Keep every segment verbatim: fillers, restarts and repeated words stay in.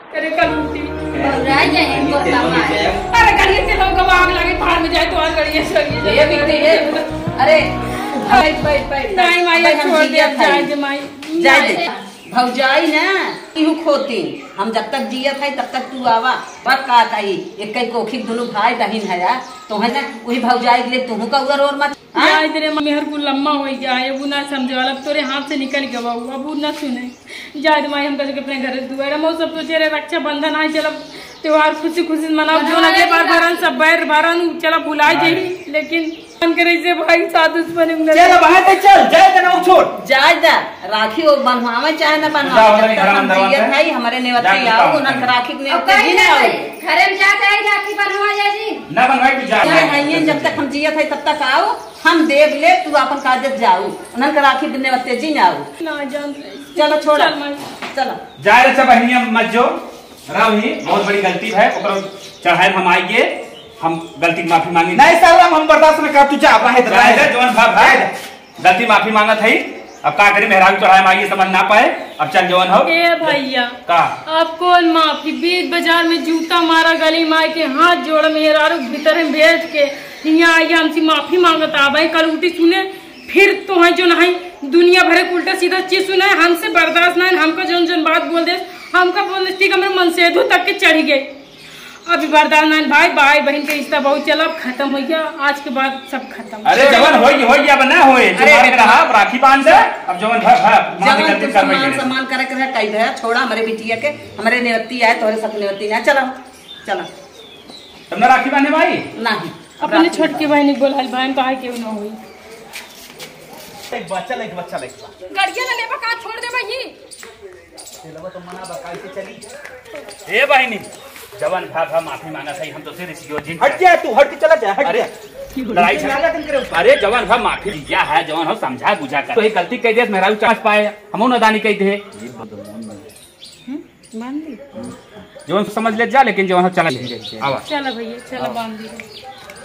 अरे कलूटी अरे गड़िए से लोग आग लगे पहाड़ में जाए तो और गड़िए से ये बिकते है। अरे बैठ बैठ बैठ नहीं माई छोड़ दे अब जाए दे माई जाए दे भौजाई ना इहू खोती हम जब तक जियत है तब तक तू आवा बक का ताई एक कई कोखी दोनों भाई बहन है यार तो है ना वही भौजाई के लिए तुम का उगर और मत जाए तेरे मेहर को लम्मा हो जाए अब ना समझे वाला अब तोरे हाथ से निकल गया बाबू अब ना सुने जाए माई हम कहे अपने घर दुआरा मैं सब सोचे रहे रक्षा बंधन आए चलो त्योहार खुशी खुशी मनाओ जो अगले बार भरन सब बैर भरन चलो भुला जाई लेकिन मन करे से भाई साथ दुश्मन चल बाहर से चल जाए तना छोड़ जाए दा राखी वो बनवावे चाहे ना बनवावे हम जियत है हमारे नेवती आओ ना राखी ने जी ना आओ घरे में जाके आई राखी बनवा जा जी ना बनवाई तू जा नहीं जब तक हम जियत है तब तक आओ हम देव ले तू अपन काजत जाओ उनन का राखी नेवती जी ना आओ ना जान चलो छोड़ चलो जाए अच्छा बहनिया मत जो रावही बहुत बड़ी गलती है ओकर चढ़ाई हम आइए हम गलती माफी मांगी नहीं सर हम बर्दाश्त में कर तू जा रहे थे जवन भाई भाई गलती माफी मांगा थी अब का करी मेहरारू चढ़ाई मांगी समझ ना पाए अब चल जवन हो ए भैया का आप कौन माफी बीच बाजार में जूता मारा गली मार के हाथ जोड़ मेहरारू भीतर में भेज के यहाँ आई हमसे माफी मांगता भाई कल उल्टी सुने फिर तो है जो नहीं दुनिया भरे उल्टा सीधा चीज सुना है हमसे बर्दाश्त नहीं हमका जन जन बात बोल दे हमका बोलने ठीक हमारे मन से तक के चढ़ गए अभी बर्दाश्त नहीं भाई भाई बहन के रिश्ता बहुत चला खत्म हो गया आज के बाद सब खत्म अरे जवन होई होई या बना होए अरे रहा राखी बांध दे अब जवन भा भा जवन तू सम्मान सम्मान करे करे कई दे छोड़ा हमारे बिटिया के हमारे नेवती आए तोरे सब नेवती ना चलो चलो तुमने राखी बांधे भाई नहीं अपने छोटकी बहन बोला बहन कहा क्यों ना हुई एक बच्चा लेके बच्चा लेके गड़िया ना लेबा का छोड़ दे भाई चलो तो मना बकाई से चली ए बहनी जवान भा भा माफी मांगा सही हम तो सिर इसी योजिन हट जा तू हट के चला जा हट अरे लड़ाई झगड़ा तुम करे अरे जवान भा माफी लिया है जवान हो समझा बुझा कर तो ये गलती कह दे मेहरारू चाच पाए हमो नदानी कह दे मान ली जवान समझ ले जा लेकिन जवान हो चला ले आवा चलो भैया चलो बांध दी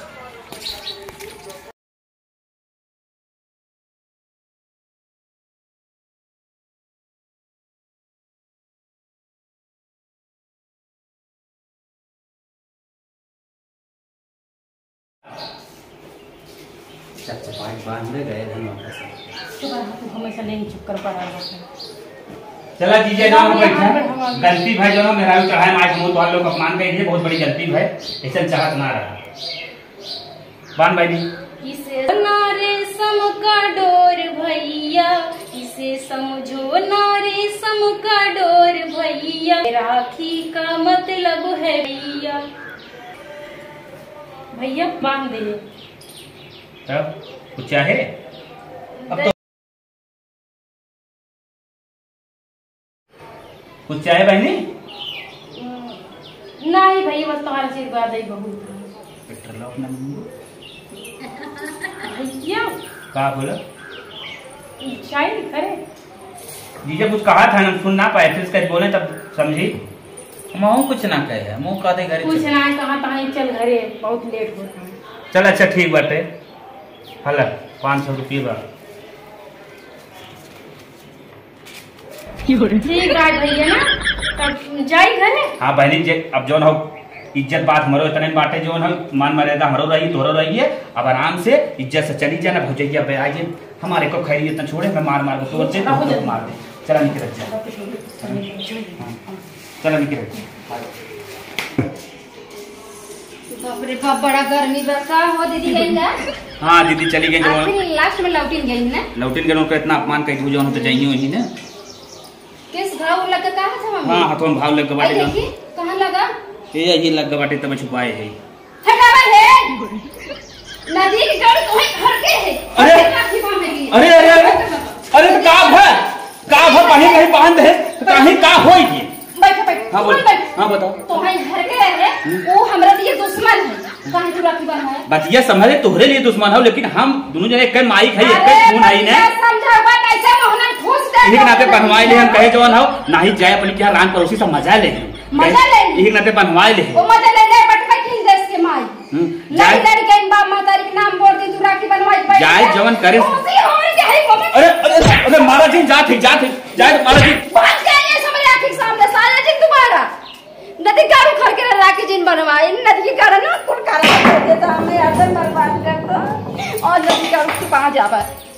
चाचा पानी बांधने गए थे हमेशा लेंगे चक्कर पर आ चला दीजिए ना बैठा गलती भाई जो मेरा चढ़ाए माइक मुंह तो लोग अपमान कर दिए बहुत बड़ी गलती है ऐसा चाहत ना रहा बांध भाई इसे नारे सम का डोर भैया इसे समझो नारे सम का डोर भैया राखी का मतलब है भैया भैया बांध दे तब कुछ चाहे अब तो कुछ चाहे बहनी नहीं भैया बस तुम्हारा आशीर्वाद है बहुत पेट्रोल अपना भैया कहा बोला चाय करे जीजा कुछ कहा था हम सुन ना पाए फिर इसका बोले तब समझी मुँह कुछ ना कहे मुँह का दे घर कुछ ना कहा था चल घरे बहुत लेट होता चल अच्छा ठीक बाटे हला पाँच सौ रुपये बा ठीक है भैया ना तब जाई घरे हाँ बहनी जे अब जो हो इज्जत बात हमारो इतने बाटे जो है मान मर्यादा हमारो रही तोरो रही है अब आराम से इज्जत से चली जाना भौजैया पे आइए हमारे को खैरी इतना छोड़े मैं मार मार को तोड़ से मार दे चला निकल जा चला निकल बाप रे बाप बड़ा गर्मी बरसा हो दीदी गई ना हाँ दीदी चली गई आखिर लास्ट में लौटिन गई ना लौटिन गए उनका इतना अपमान कही जो तो जाइए वही ना किस घाव लगा कहां था मम्मी हाँ हाथों में भाव लग बाटे देखी कहां लगा ये यही लग बाटे तब छुपाए है हटावा है नदी की जड़ कोई घर के है अरे अरे अरे अरे अरे तो का है का है कहीं कहीं बांध है कहीं का होई ये बैठ बैठ हां बोल हां बताओ तो है घर के रहे वो हमरा लिए दुश्मन है कहां तू राखी बना है बात ये समझे तोहरे लिए दुश्मन हो लेकिन हम दोनों जने एक माई खाई एक खून आई ने समझावा कैसे मोहना ठूस दे इही नाते बनवाई ले हम कहे जवान हो नाही जाए अपने क्या रान पड़ोसी से मजा ले मजा ले इही नाते बनवाई ले वो मजा ले ले पटका खींच देस के माई नहीं डर गई बाप माता के नाम बोल दी तू राखी बनवाई जाए जवान करे अरे अरे अरे महाराज जी जा ठीक जा ठीक जाए महाराज जी बात क्या है समझ राखी सामने सारा दिन तुम्हारा के जिन बनवाए नदी के कारण ना कुल कारण देता हमें अगर बर्बाद कर दो और नदी का उसके पास जावा